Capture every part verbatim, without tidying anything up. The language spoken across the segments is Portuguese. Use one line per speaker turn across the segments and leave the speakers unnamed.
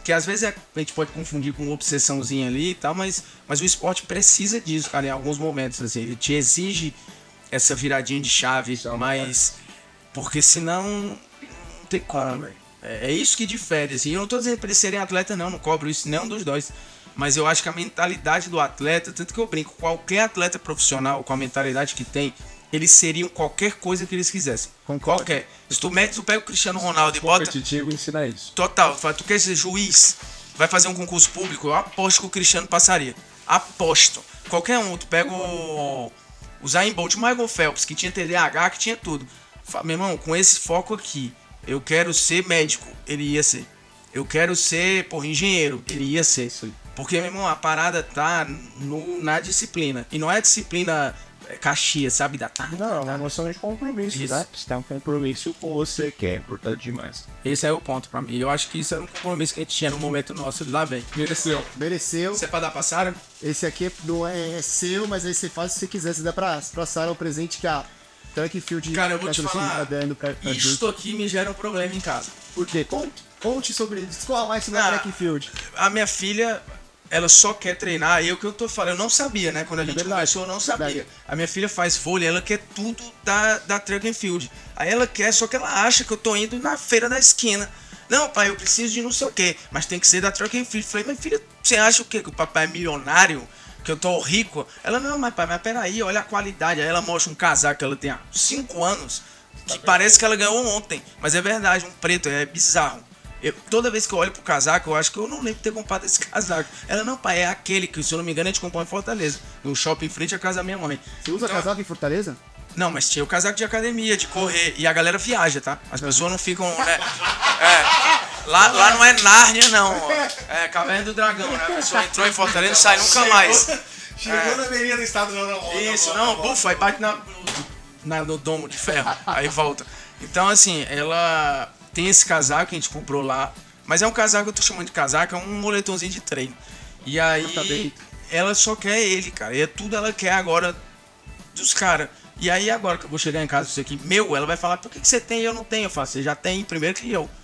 que às vezes é, a gente pode confundir com uma obsessãozinha ali e tal, mas, mas o esporte precisa disso, cara, em alguns momentos, assim, ele te exige essa viradinha de chave, mas porque senão não tem como, velho. É, é isso que difere, assim, eu não tô dizendo pra eles serem atletas não, não cobro isso nenhum dos dois, mas eu acho que a mentalidade do atleta, tanto que eu brinco, qualquer atleta profissional com a mentalidade que tem, eles seriam qualquer coisa que eles quisessem.
Concordo.
Qualquer. Se tu mete, tu pega o Cristiano Ronaldo e bota...
competitivo ensina isso.
Total. Fala, tu quer ser juiz? Vai fazer um concurso público? Eu aposto que o Cristiano passaria. Aposto. Qualquer um. Tu pega o... O Zayn Bolt, o Michael Phelps, que tinha T D A H, que tinha tudo. Fala, meu irmão, com esse foco aqui, eu quero ser médico. Ele ia ser. Eu quero ser, porra, engenheiro. Ele ia ser. Porque, meu irmão, a parada tá no, na disciplina. E não é disciplina... Caxias, sabe? Da tarde.
Não, é uma noção de compromisso,
isso.
né? Você tem um compromisso com você que é importante demais.
Esse é o ponto pra mim. Eu acho que isso era um compromisso que a gente tinha no momento nosso de lá, velho.
Mereceu.
Mereceu.
Você é pra dar pra Sara?
Esse aqui não é, é seu, mas aí você faz se você quiser. Você dá pra, pra Sara o presente que a Track Field...
Cara, eu vou te falar,
pra, pra
isto aqui me gera um problema em casa.
Por quê? Conte, conte sobre isso. Escola mais sobre a Track Field.
A minha filha... Ela só quer treinar, e é o que eu tô falando, eu não sabia, né? Quando a gente
Verdade.
começou, eu não sabia.
Verdade.
A minha filha faz vôlei, ela quer tudo da, da Track and Field. Aí ela quer, só que ela acha que eu tô indo na feira da esquina. Não, pai, eu preciso de não sei o quê, mas tem que ser da Track and Field. Falei, minha filha, você acha o quê? Que o papai é milionário? Que eu tô rico? Ela, não, mas pai, mas peraí, olha a qualidade. Aí ela mostra um casaco que ela tem há cinco anos, que parece que ela ganhou ontem. Mas é verdade, um preto, é bizarro. Eu, toda vez que eu olho pro casaco, eu acho que eu não lembro de ter comprado esse casaco. Ela, não, pai, é aquele que, se eu não me engano, a gente comprou em Fortaleza. No shopping em frente à casa da minha mãe.
Você usa
Então,
casaco em Fortaleza?
não, mas tinha o casaco de academia, de correr. E a galera viaja, tá? As pessoas não ficam, né? É, lá, lá não é Nárnia, não. Ó. É Caverna do Dragão, né? A pessoa entrou em Fortaleza e não sai nunca mais.
Chegou
É.
na avenida do estado, não, não.
Isso, não, bufa, aí bate na, na, no domo de ferro, aí volta. Então, assim, ela tem esse casaco que a gente comprou lá, mas é um casaco que eu tô chamando de casaco, é um moletomzinho de treino. E aí, ela só quer ele, cara, e é tudo ela quer agora dos caras. E aí, agora que eu vou chegar em casa, isso aqui, meu, ela vai falar, por que, que você tem e eu não tenho? Eu falo, você já tem primeiro que eu.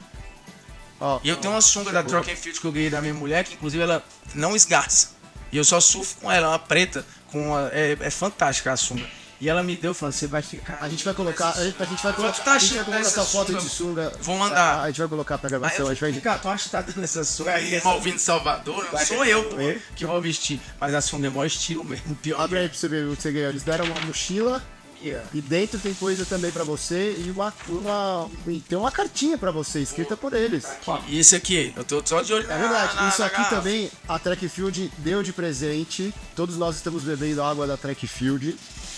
Ó,
E eu tenho uma sunga da Track and Field que eu ganhei da minha mulher, que inclusive ela não esgarça. E eu só surfo com ela, uma preta, com uma, é, é fantástica a sunga. E ela me deu, falando, você vai ficar...
a gente vai colocar, a gente, a gente vai colocar,
Tá
a gente vai
cheio
colocar
dessa
essa foto
sunga.
de sunga.
Vou mandar.
A, a gente vai colocar pra gravação, a gente vai...
Cara, tu acha que tá dando essa sunga aí, mal vindo de Salvador? Não sou eu pô, que vou vestir. Mas a sunga é maior estilo mesmo, pior.
Abre aí pra você ver o que você ganhou. Eles deram uma mochila e dentro tem coisa também pra você e uma, uma e tem uma cartinha pra você escrita por eles.
E esse aqui, eu tô só de olho.
É verdade,
na-
isso
na
aqui
garrafa.
também a Track Field deu de presente. Todos nós estamos bebendo água da Track Field.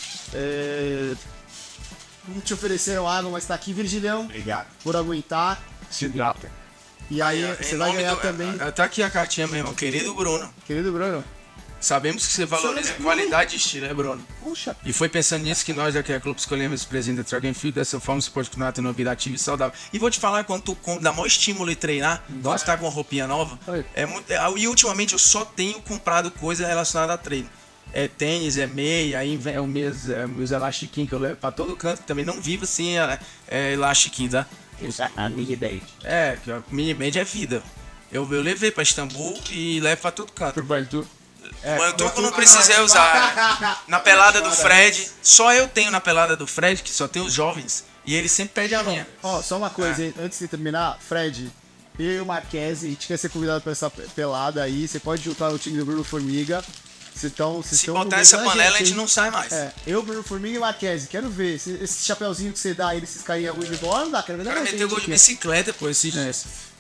É... Não te ofereceram água, mas tá aqui, Virgilião,
Obrigado.
por aguentar.
Se hidrata.
E aí
Em
você vai
nome
ganhar
do-
também,
Tá aqui a cartinha mesmo, querido Bruno.
querido Bruno.
Sabemos que você valoriza qualidade e estilo, né, Bruno?
Puxa,
E foi pensando nisso que nós daqui a Clube escolhemos o presidente da Track and Field, dessa forma o esporte continuar tendo uma vida ativa e saudável. E vou te falar, quando tu compra, dá maior estímulo e treinar, quando tu tá com uma roupinha nova,
Oi.
é muito, é, e ultimamente eu só tenho comprado coisa relacionada a treino. É tênis, é meia, aí vem o meus, é, meus elastiquinhos que eu levo pra todo canto, também não vivo assim, é, é elastiquinho, tá?
Isso é a minha ideia.
É, que a mini band é vida. Eu, eu levei pra Istambul e levo pra todo canto.
Mas tu...
Mas eu tô, não precisei usar. Na pelada do Fred, só eu tenho na pelada do Fred, que só tem os jovens, e ele sempre pede a minha.
ó, só uma coisa, hein, antes de terminar, Fred, eu e o Marquese, a gente quer ser convidado pra essa pelada aí. Você pode juntar o time do Bruno Formiga. Vocês estão, vocês
Se
estão
botar essa
convidando
panela, a gente
hein?
não sai mais.
É, eu, Bruno Formiga e Marquese, quero ver. Esse, esse chapeuzinho que você dá aí, esses carinha ruim de bola, não dá, quero ver
O
na
cara
gente
meteu gol de
aqui.
bicicleta, pô, esse.
É.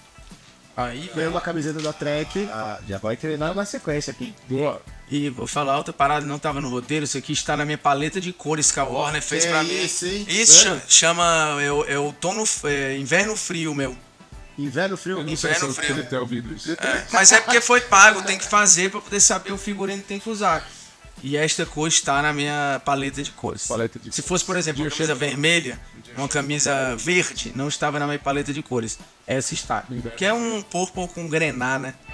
Aí,
Ganhou
velho.
uma camiseta da Trek.
Ah, já vai treinar na sequência aqui.
Boa. E vou falar outra parada, não tava no roteiro, isso aqui está na minha paleta de cores que a Warner fez
É
pra mim.
isso, hein?
Isso
É.
cha- chama. É, o- é outono. É, inverno frio, meu.
Inverno frio.
Inverno frio.
ter ouvido isso.
É, mas é porque foi pago, tem que fazer pra poder saber o figurino que tem que usar. E esta cor está na minha paleta de cores.
Paleta de
Se fosse, por exemplo, uma camisa vermelha, uma camisa verde, não estava na minha paleta de cores. Essa está. Que é um purple com grená, né?